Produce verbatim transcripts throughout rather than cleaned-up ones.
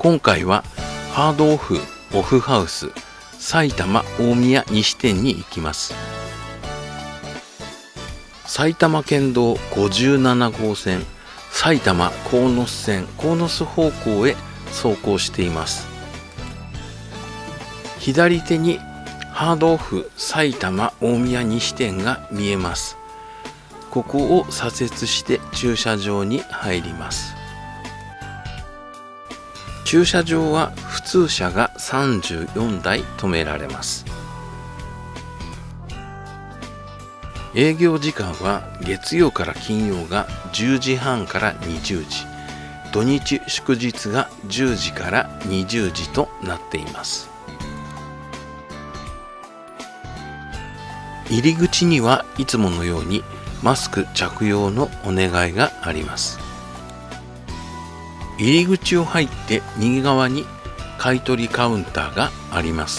今回はハードオフオフハウス埼玉大宮西店に行きます。埼玉県道ごじゅうなな号線埼玉鴻巣線鴻巣方向へ走行しています。左手にハードオフ埼玉大宮西店が見えます。ここを左折して駐車場に入ります。駐車場は普通車がさんじゅうよんだい止められます。営業時間は月曜から金曜がじゅうじはんからにじゅうじ、土日祝日がじゅうじからにじゅうじとなっています。入り口にはいつものようにマスク着用のお願いがあります。入り口を入って右側に買取カウンターがあります。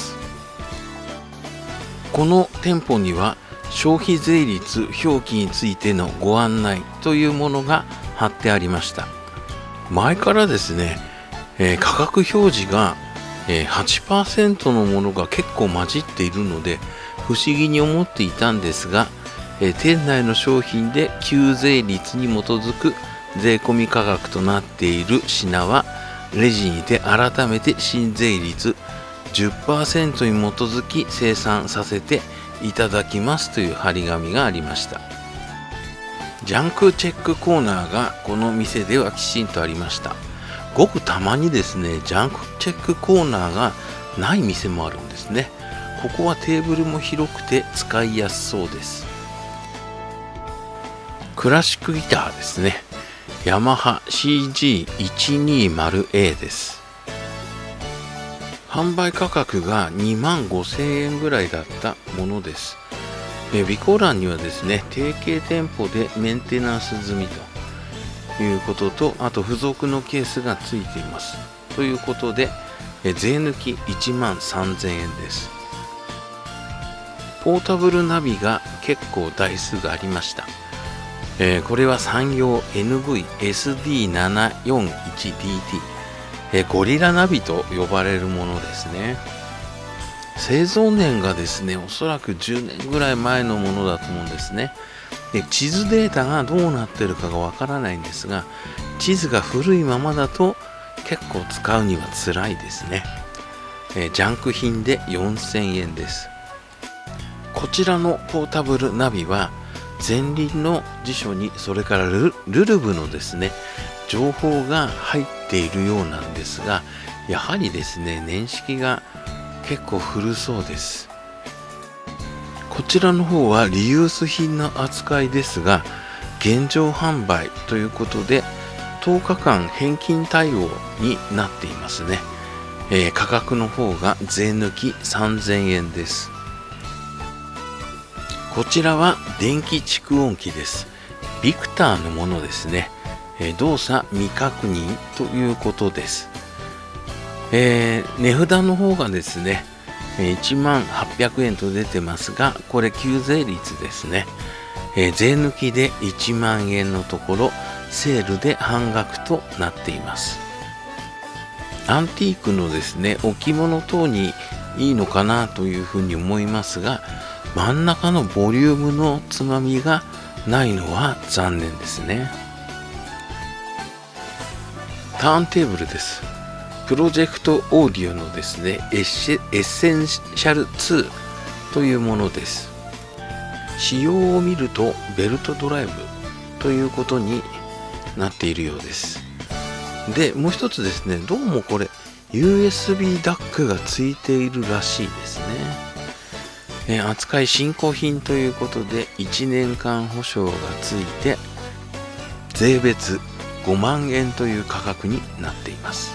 この店舗には消費税率表記についてのご案内というものが貼ってありました。前からですね、えー、価格表示が、えー、はちパーセント のものが結構混じっているので不思議に思っていたんですが、えー、店内の商品で旧税率に基づく税込み価格となっている品はレジにて改めて新税率 じゅっパーセント に基づき生産させていただきますという張り紙がありました。ジャンクチェックコーナーがこの店ではきちんとありました。ごくたまにですね、ジャンクチェックコーナーがない店もあるんですね。ここはテーブルも広くて使いやすそうです。クラシックギターですね。ヤマハ シージーいちにーまるエー です。販売価格がにまんごせんえんぐらいだったものです。え備考欄にはですね、提携店舗でメンテナンス済みということと、あと付属のケースがついています。ということで、え税抜きいちまんさんぜんえんです。ポータブルナビが結構台数がありました。えー、これは産業 エヌブイエスディーななよんいちディーティー、えー、ゴリラナビと呼ばれるものですね。製造年がですね、おそらくじゅうねんぐらい前のものだと思うんですね。で地図データがどうなってるかがわからないんですが、地図が古いままだと結構使うには辛いですね。えー、ジャンク品でよんせんえんです。こちらのポータブルナビは前輪の辞書にそれからルルブのですね情報が入っているようなんですが、やはりですね年式が結構古そうです。こちらの方はリユース品の扱いですが現状販売ということでとおかかん返金対応になっていますね。えー、価格の方が税抜きさんぜんえんです。こちらは電気蓄音機です。ビクターのものですね。えー、動作未確認ということです。えー、値札の方がですね、いちまんはっぴゃくえんと出てますが、これ旧税率ですね。えー、税抜きでいちまんえんのところ、セールで半額となっています。アンティークのですね、置物等にいいのかなというふうに思いますが、真ん中のボリュームのつまみがないのは残念ですね。ターンテーブルです。プロジェクトオーディオのですねエッシェエッセンシャルツーというものです。仕様を見るとベルトドライブということになっているようです。でもう一つですね、どうもこれ ユーエスビー ダックがついているらしいですね。えー、扱い新古品ということでいちねんかん保証がついて税別ごまんえんという価格になっています。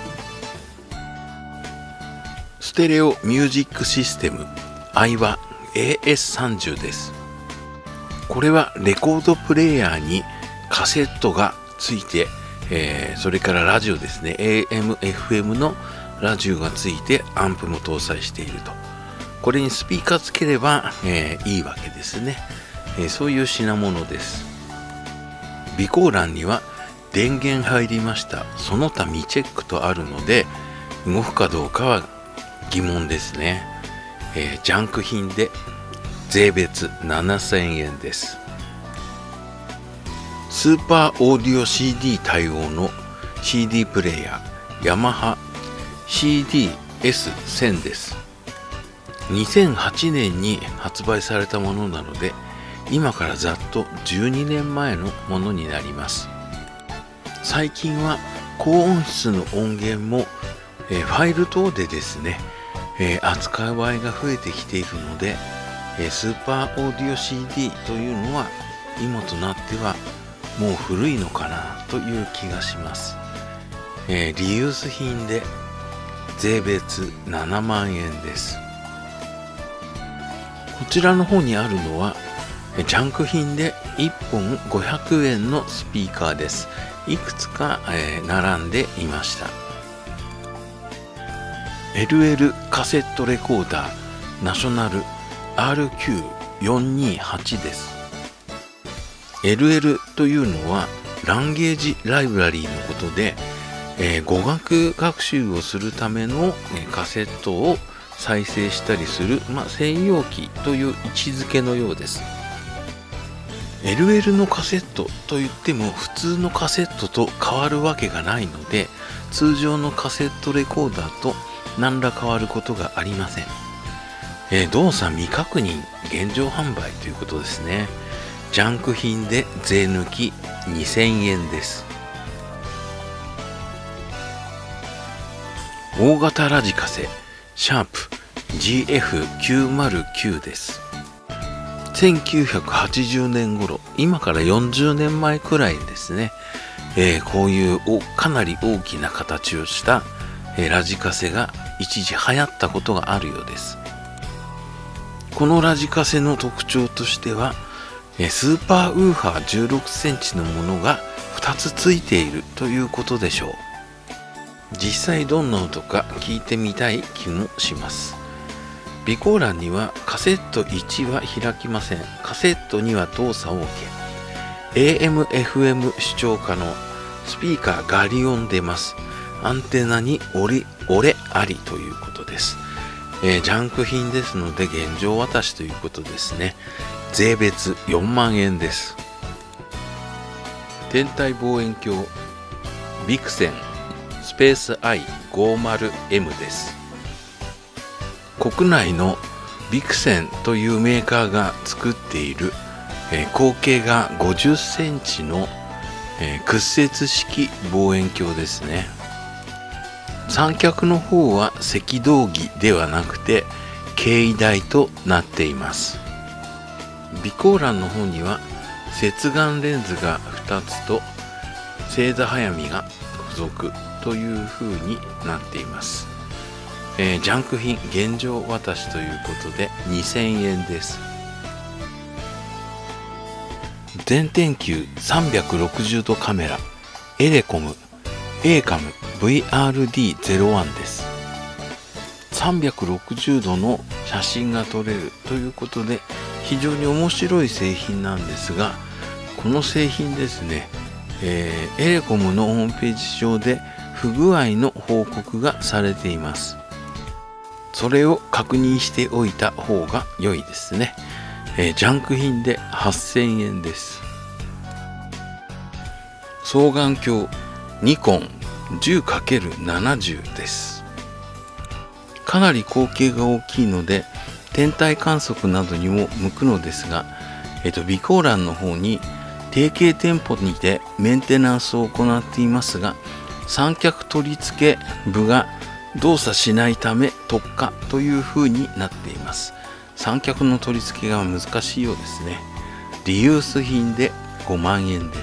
ステレオミュージックシステムアイワ エーエスさんじゅう です。これはレコードプレーヤーにカセットがついて、えー、それからラジオですね エーエムエフエム のラジオがついてアンプも搭載していると。これにスピーカーつければ、えー、いいわけですね、えー、そういう品物です。備考欄には電源入りましたその他未チェックとあるので、 動くかどうかは疑問ですね。えー、ジャンク品で税別ななせんえんです。スーパーオーディオ シーディー 対応の シーディー プレイヤーヤマハ シーディーエスせん です。にせんはちねんに発売されたものなので、今からざっとじゅうにねんまえのものになります。最近は高音質の音源も、えー、ファイル等でですね、えー、扱う場合が増えてきているので、えー、スーパーオーディオ シーディー というのは今となってはもう古いのかなという気がします。えー、リユース品で税別ななまんえんです。こちらの方にあるのはジャンク品でいっぽんごひゃくえんのスピーカーです。いくつか、えー、並んでいました。 エルエル カセットレコーダーナショナル アールキューよんにはち です。 エルエル というのはランゲージライブラリーのことで、えー、語学学習をするための、えー、カセットを再生したりする、まあ、専用機という位置づけのようです。 エルエル のカセットといっても普通のカセットと変わるわけがないので、通常のカセットレコーダーと何ら変わることがありません。えー、動作未確認現状販売ということですね。ジャンク品で税抜きにせんえんです。大型ラジカセシャープ ジーエフきゅうまるきゅう です。せんきゅうひゃくはちじゅうねん頃、今からよんじゅうねんまえくらいですね、えー、こういうおかなり大きな形をした、えー、ラジカセが一時流行ったことがあるようです。このラジカセの特徴としては、えー、スーパーウーファーじゅうろくセンチのものがふたつついているということでしょう。実際どんな音か聞いてみたい気もします。備考欄にはカセットいちは開きません。カセットには動作 OK。エーエムエフエム 視聴可能。スピーカーガリオン出ます。アンテナに折れありということです。えー、ジャンク品ですので現状渡しということですね。税別よんまんえんです。天体望遠鏡ビクセンスペース アイごじゅうエム です。国内のビクセンというメーカーが作っている、えー、口径がごじゅっセンチの、えー、屈折式望遠鏡ですね。三脚の方は赤道儀ではなくて径台となっています。備考欄の方には接眼レンズがふたつと星座早見が付属という風になっています。えー、ジャンク品現状渡しということでにせんえんです。全天球さんびゃくろくじゅうどカメラエレコム エーカム ブイアールディーゼロワン です。さんびゃくろくじゅうどの写真が撮れるということで非常に面白い製品なんですが、この製品ですね、えー、エレコムのホームページ上で不具合の報告がされています。それを確認しておいた方が良いですね。えー、ジャンク品ではっせんえんです。双眼鏡ニコン じゅうかけるななじゅう です。かなり口径が大きいので天体観測などにも向くのですが、えっと、備考欄の方に提携店舗にてメンテナンスを行っていますが、三脚取り付け部が動作しないため特価という風になっています。三脚の取り付けが難しいようですね。リユース品でごまんえんです。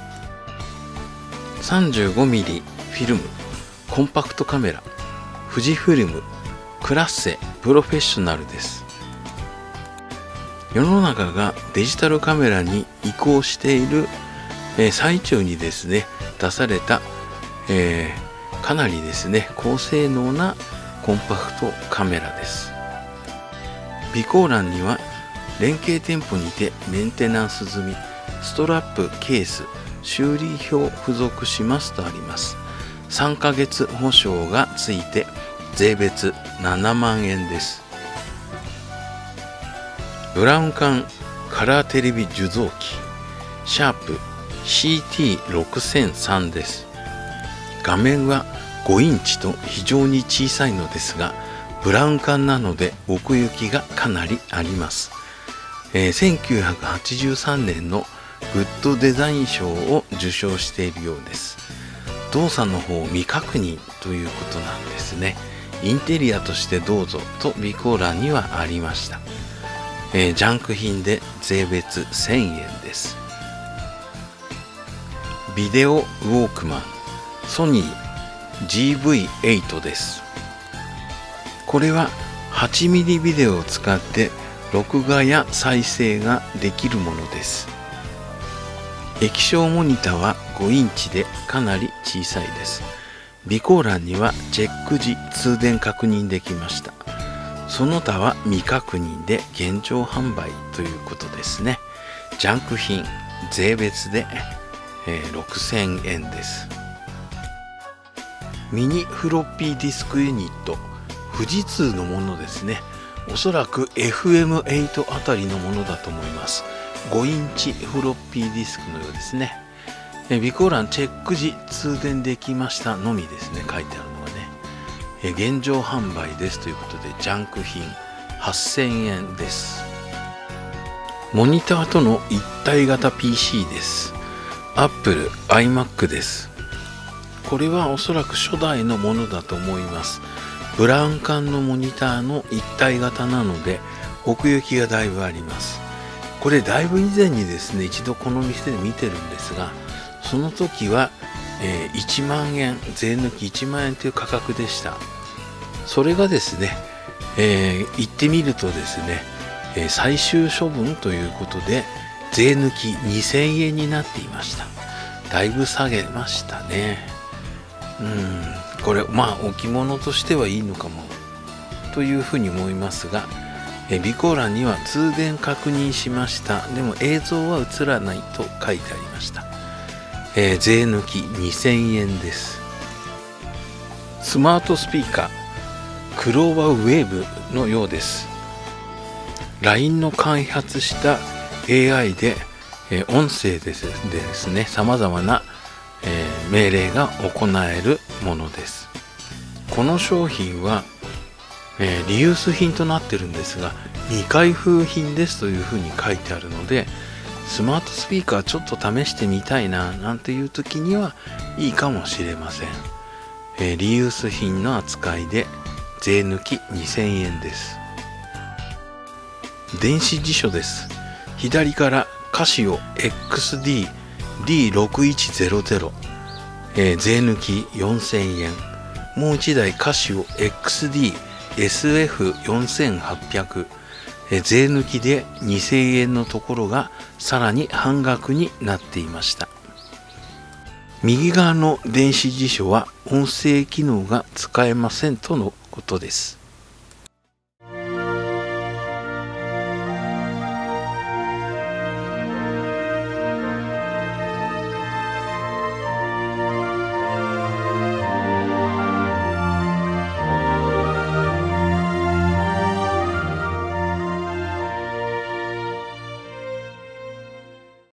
さんじゅうごミリ フィルムコンパクトカメラ富士フィルムクラッセプロフェッショナルです。世の中がデジタルカメラに移行している、えー、最中にですね出された、えーかなりですね高性能なコンパクトカメラです。備考欄には連携店舗にてメンテナンス済みストラップケース修理表付属しますとあります。 さんかげつ保証がついて税別ななまんえんです。ブラウン管カラーテレビ受像機シャープ シーティーろくせんさん です。画面はごインチと非常に小さいのですが、ブラウン管なので奥行きがかなりあります。えー、せんきゅうひゃくはちじゅうさんねんのグッドデザイン賞を受賞しているようです。動作の方未確認ということなんですね。インテリアとしてどうぞと備考欄にはありました。えー、ジャンク品で税別せんえんです。ビデオウォークマンソニー ジーブイエイト です。これははちミリビデオを使って録画や再生ができるものです。液晶モニターはごインチでかなり小さいです。備考欄にはチェック時通電確認できました。その他は未確認で現状販売ということですね。ジャンク品税別で、えー、ろくせんえんです。ミニフロッピーディスクユニット富士通のものですね。おそらく エフエムエイト あたりのものだと思います。ごインチフロッピーディスクのようですね。え備考欄チェック時通電できましたのみですね、書いてあるのがね。え現状販売ですということでジャンク品はっせんえんです。モニターとの一体型 ピーシー です。Apple iMac です。これはおそらく初代のものだと思います。ブラウン管のモニターの一体型なので奥行きがだいぶあります。これだいぶ以前にですね、一度この店で見てるんですが、その時は、えー、いちまんえん、税抜きいちまんえんという価格でした。それがですね、えー、行ってみるとですね、えー、最終処分ということで税抜きにせんえんになっていました。だいぶ下げましたね。うん、これまあ置物としてはいいのかもというふうに思いますが、え備考欄には通電確認しました。でも映像は映らないと書いてありました。えー、税抜きにせんえんです。スマートスピーカークローバーウェーブのようです。ライン の開発した エーアイ で、えー、音声でですね、さまざまな、えー、命令が行えるものです。この商品は、えー、リユース品となってるんですが、未開封品ですというふうに書いてあるので、スマートスピーカーちょっと試してみたいななんていう時にはいいかもしれません。えー、リユース品の扱いで税抜きにせんえんです。電子辞書です。左からカシオ エックスディーディーろくいちゼロゼロ、えー、税抜きよんせんえん。もう一台カシオ エックスディーエスエフよんせんはっぴゃく、えー、税抜きでにせんえんのところがさらに半額になっていました。右側の電子辞書は音声機能が使えませんとのことです。